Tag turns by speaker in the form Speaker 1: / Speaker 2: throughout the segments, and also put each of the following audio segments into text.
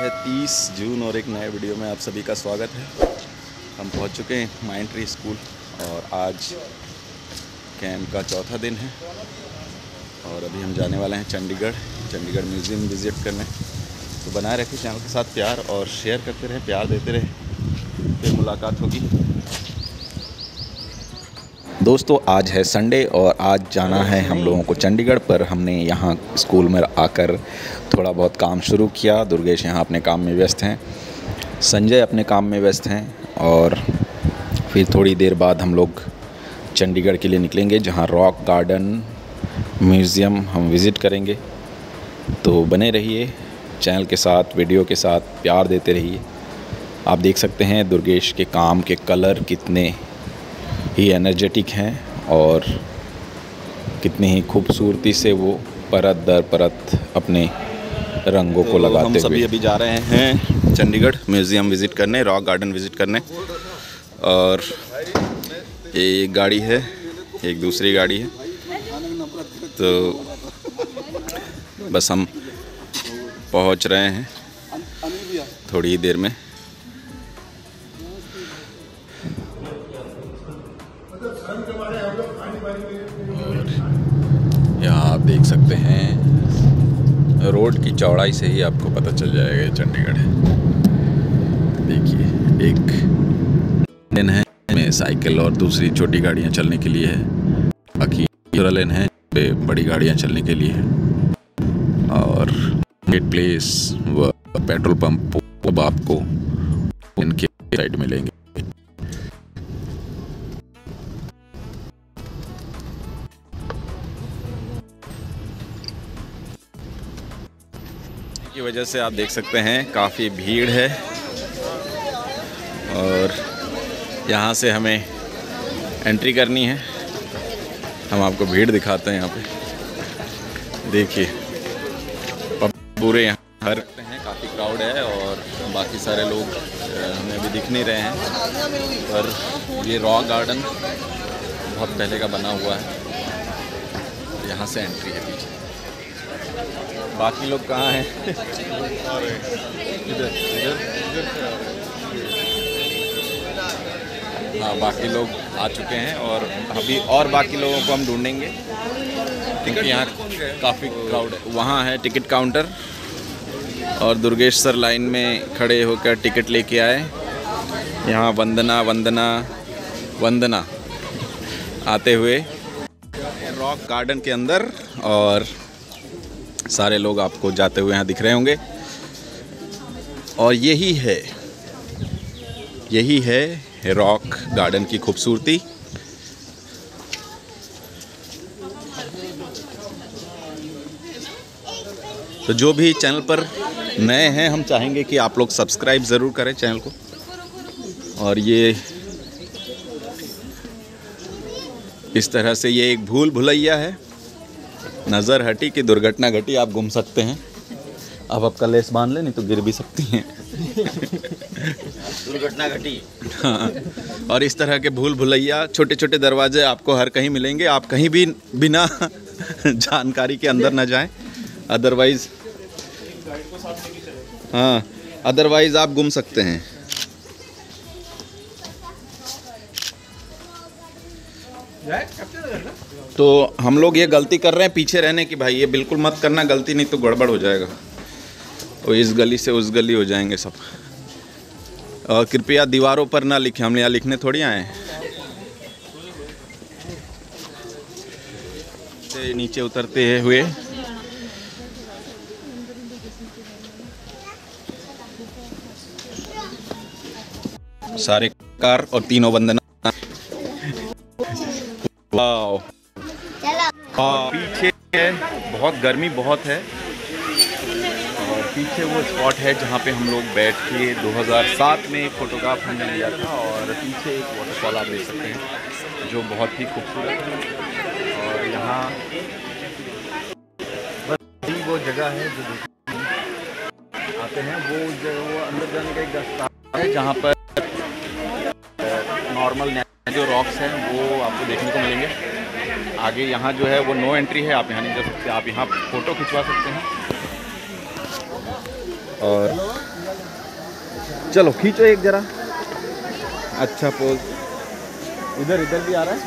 Speaker 1: है 30 जून और एक नए वीडियो में आप सभी का स्वागत है। हम पहुंच चुके हैं माइंड ट्री स्कूल और आज कैंप का चौथा दिन है और अभी हम जाने वाले हैं चंडीगढ़ म्यूज़ियम विज़िट करने। तो बनाए रखें चैनल के साथ प्यार और शेयर करते रहें, प्यार देते रहें, फिर मुलाकात होगी। दोस्तों आज है संडे और आज जाना है हम लोगों को चंडीगढ़, पर हमने यहाँ स्कूल में आकर थोड़ा बहुत काम शुरू किया। दुर्गेश यहाँ अपने काम में व्यस्त हैं, संजय अपने काम में व्यस्त हैं और फिर थोड़ी देर बाद हम लोग चंडीगढ़ के लिए निकलेंगे, जहाँ रॉक गार्डन म्यूज़ियम हम विज़िट करेंगे। तो बने रहिए चैनल के साथ, वीडियो के साथ, प्यार देते रहिए। आप देख सकते हैं दुर्गेश के काम के कलर कितने ही एनर्जेटिक हैं और कितनी ही खूबसूरती से वो परत दर परत अपने रंगों को लगाते हुए। हम सभी अभी जा रहे हैं चंडीगढ़ म्यूज़ियम विज़िट करने, रॉक गार्डन विज़िट करने। और एक गाड़ी है, एक दूसरी गाड़ी है, तो बस हम पहुंच रहे हैं थोड़ी ही देर में। यहाँ आप देख सकते हैं रोड की चौड़ाई से ही आपको पता चल जाएगा ये चंडीगढ़ है। देखिए एक लेन है में साइकिल और दूसरी छोटी गाड़ियाँ चलने के लिए है, बाकी दूसरा लेन है पे बड़ी गाड़ियाँ चलने के लिए है। और गेट प्लेस व पेट्रोल पंप अब आपको इनके साइड मिलेंगे। की वजह से आप देख सकते हैं काफ़ी भीड़ है और यहाँ से हमें एंट्री करनी है। हम आपको भीड़ दिखाते हैं। यहाँ पे देखिए पूरे यहाँ हर हैं, काफ़ी क्राउड है और बाकी सारे लोग हमें अभी दिख नहीं रहे हैं। पर ये रॉक गार्डन बहुत पहले का बना हुआ है, यहाँ से एंट्री है पीछे। बाकी लोग कहाँ हैं? इधर हाँ, बाकी लोग आ चुके हैं और अभी और बाकी लोगों को हम ढूंढेंगे क्योंकि यहाँ काफ़ी क्राउड है। वहाँ है टिकट काउंटर और दुर्गेश सर लाइन में खड़े होकर टिकट लेके आए। यहाँ वंदना वंदना वंदना आते हुए रॉक गार्डन के अंदर और सारे लोग आपको जाते हुए यहाँ दिख रहे होंगे। और यही है रॉक गार्डन की खूबसूरती। तो जो भी चैनल पर नए हैं, हम चाहेंगे कि आप लोग सब्सक्राइब ज़रूर करें चैनल को। और ये इस तरह से ये एक भूल भुलैया है, नज़र हटी कि दुर्घटना घटी, आप घूम सकते हैं। अब आपका लेस बांध ले, नहीं तो गिर भी सकती हैं। दुर्घटना घटी। हाँ, और इस तरह के भूल भुलैया छोटे छोटे दरवाजे आपको हर कहीं मिलेंगे। आप कहीं भी बिना जानकारी के अंदर न जाएं, अदरवाइज़ आप गुम सकते हैं। तो हम लोग ये गलती कर रहे हैं पीछे रहने की, भाई ये बिल्कुल मत करना गलती, नहीं तो गड़बड़ हो जाएगा। तो इस गली से उस गली हो जाएंगे सब। और कृपया दीवारों पर ना लिखें, हम यहाँ लिखने थोड़ी आए हैं। नीचे उतरते हुए सारे कार और तीनों वंदना। वाओ, पीछे है, बहुत गर्मी बहुत है और पीछे वो स्पॉट है जहाँ पे हम लोग बैठ के 2007 में एक फ़ोटोग्राफ हमने लिया था। और पीछे एक वाटरफॉल आप देख सकते हैं जो बहुत ही खूबसूरत है। और यहाँ बस वो जगह है जो आते हैं, वो अंदर जाने का एक रास्ता है जहाँ पर नॉर्मल जो रॉक्स हैं वो आपको देखने को मिलेंगे। आगे यहाँ जो है वो नो एंट्री है, आप यहाँ नहीं जा सकते। आप यहाँ फ़ोटो खिंचवा सकते हैं और चलो खींचो एक जरा, अच्छा पोज। इधर इधर भी आ रहा है।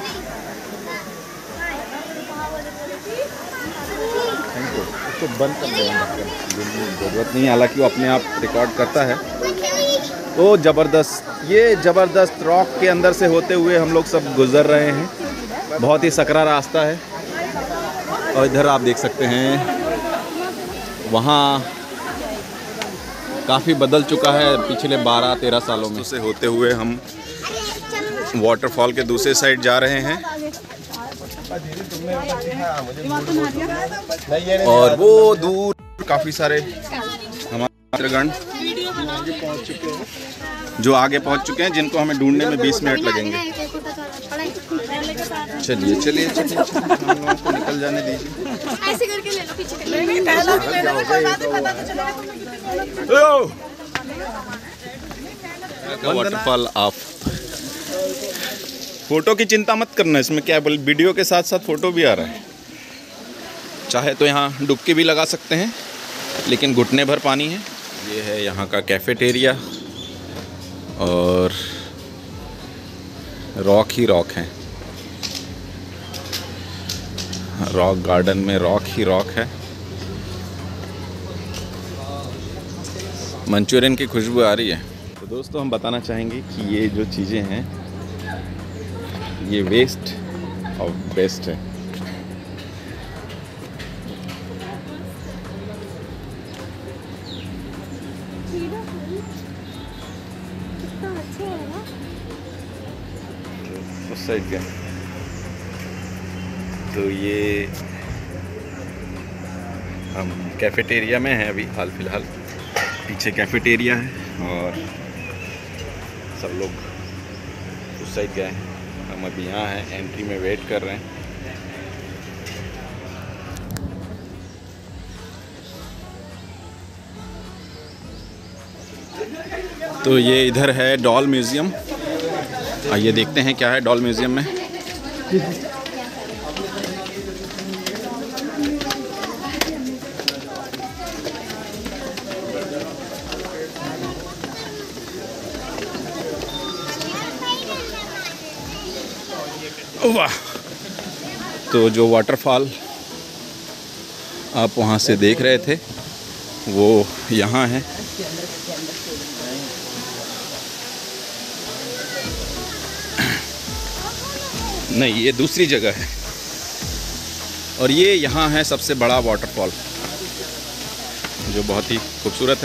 Speaker 1: Thank you. इसको बंद कर देना, ज़रूरत नहीं, हालांकि वो अपने आप रिकॉर्ड करता है। तो ज़बरदस्त, ये ज़बरदस्त रॉक के अंदर से होते हुए हम लोग सब गुज़र रहे हैं। बहुत ही सकरा रास्ता है। और इधर आप देख सकते हैं, वहाँ काफ़ी बदल चुका है पिछले 12-13 सालों में से होते हुए हम वाटरफॉल के दूसरे साइड जा रहे हैं। और वो दूर काफ़ी सारे हमारे मित्रगण जो आगे पहुंच चुके हैं, जिनको हमें ढूंढने में 20 मिनट लगेंगे। चलिए चलिए चलिए, हम लोगों को निकल जाने दीजिए।
Speaker 2: ऐसे करके ले लो, पीछे
Speaker 1: वाटरफॉल ऑफ। फोटो की चिंता मत करना, इसमें क्या है, वीडियो के साथ साथ फोटो भी आ रहा है। चाहे तो यहाँ डुबकी भी लगा सकते हैं, लेकिन घुटने भर पानी है। ये है यहाँ का कैफेटेरिया और रॉक ही रॉक है। रॉक गार्डन में रॉक ही रॉक है। मंचूरियन की खुशबू आ रही है। तो दोस्तों हम बताना चाहेंगे कि ये जो चीज़ें हैं ये वेस्ट और बेस्ट है। उस साइड क्या, तो ये हम कैफेटेरिया में हैं अभी हाल फिलहाल। पीछे कैफेटेरिया है और सब लोग उस साइड गए हैं। हम अभी यहाँ हैं, एंट्री में वेट कर रहे हैं। तो ये इधर है डॉल म्यूज़ियम। आइए देखते हैं क्या है डॉल म्यूज़ियम में। वाह, तो जो वाटरफॉल आप वहाँ से देख रहे थे वो यहाँ है। नहीं, ये दूसरी जगह है। और ये यहाँ है सबसे बड़ा वाटरफॉल, जो बहुत ही खूबसूरत है।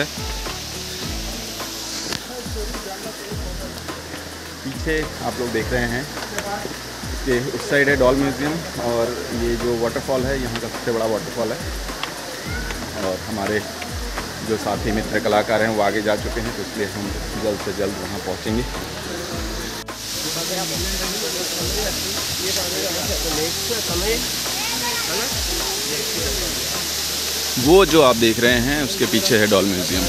Speaker 1: पीछे आप लोग देख रहे हैं कि उस साइड है डॉल म्यूज़ियम, और ये जो वाटरफॉल है यहाँ का सबसे बड़ा वाटरफॉल है। और हमारे जो साथी मित्र कलाकार हैं वो आगे जा चुके हैं, तो इसलिए हम जल्द से जल्द वहाँ पहुँचेंगे। वो जो आप देख रहे हैं उसके पीछे है डॉल म्यूज़ियम।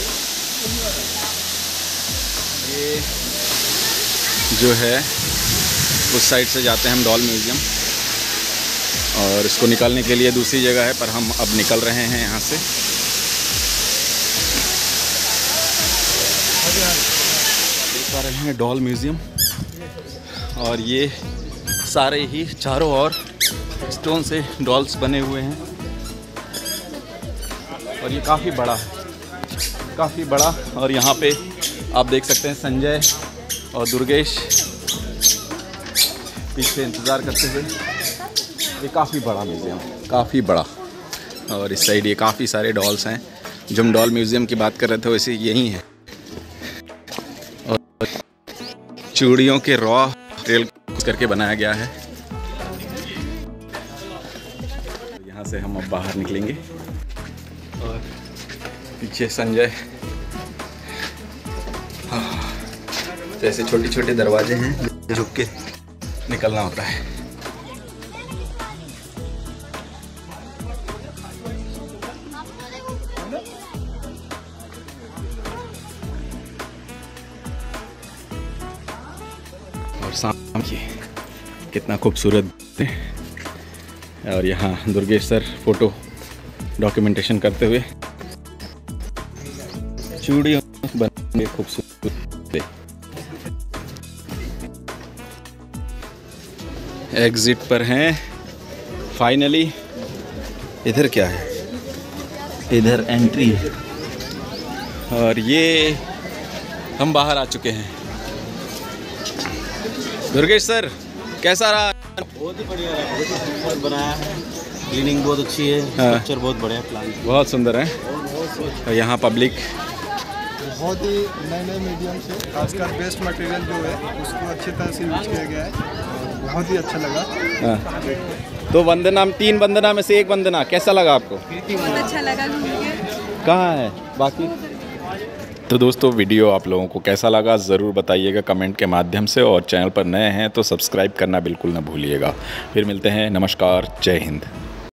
Speaker 1: ये जो है उस साइड से जाते हैं हम डॉल म्यूज़ियम, और इसको निकालने के लिए दूसरी जगह है, पर हम अब निकल रहे हैं यहाँ से। देख पा रहे हैं डॉल म्यूज़ियम, और ये सारे ही चारों ओर स्टोन से डॉल्स बने हुए हैं। और ये काफ़ी बड़ा है, काफ़ी बड़ा। और यहाँ पे आप देख सकते हैं संजय और दुर्गेश पीछे इंतज़ार करते हुए। ये काफ़ी बड़ा म्यूज़ियम, काफ़ी बड़ा। और इस साइड ये काफ़ी सारे डॉल्स हैं। जो हम डॉल म्यूज़ियम की बात कर रहे थे वैसे यही है। और चूड़ियों के रॉ तेल करके बनाया गया है। यहाँ से हम अब बाहर निकलेंगे, और पीछे संजय। तो ऐसे छोटे छोटे दरवाजे हैं, झुक के निकलना होता है। और सामने कितना खूबसूरत है। और यहाँ दुर्गेश सर फोटो डॉक्यूमेंटेशन करते हुए चूड़ियों बने खूबसूरत। एग्ज़िट पर हैं फाइनली। इधर क्या है? इधर एंट्री है और ये हम बाहर आ चुके हैं। दुर्गेश सर कैसा रहा?
Speaker 2: बहुत ही बढ़िया है, बहुत ही सुंदर बनाया है, क्लीनिंग बहुत अच्छी है, स्ट्रक्चर बहुत बढ़िया, प्लान
Speaker 1: बहुत सुंदर है। और यहाँ पब्लिक
Speaker 3: बहुत ही नए नए मीडियम से, खासकर वेस्ट मटेरियल जो है उसको अच्छी तरह से यूज किया गया है, बहुत ही अच्छा लगा।
Speaker 1: तो वंदना, 3 वंदना में से 1 वंदना कैसा लगा आपको?
Speaker 4: बहुत अच्छा लगा घूम के।
Speaker 1: कहाँ है बाकी? तो दोस्तों वीडियो आप लोगों को कैसा लगा ज़रूर बताइएगा कमेंट के माध्यम से, और चैनल पर नए हैं तो सब्सक्राइब करना बिल्कुल ना भूलिएगा। फिर मिलते हैं, नमस्कार, जय हिंद।